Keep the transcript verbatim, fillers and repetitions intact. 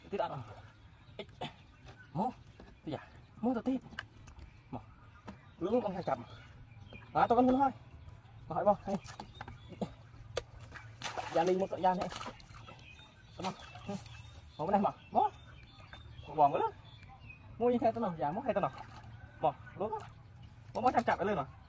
tí đã rồi mố tí à mố tao tí mỏ lưỡng con hai chậm à tao vẫn muốn thôi mà hỏi bao hay gia đình một cậu gia này đúng không mỏ bên này mỏ mó bòn quá lắm mua như thế tao nào giả mó hay tao nào mỏ đúng không mó mó chậm chậm cái lên rồi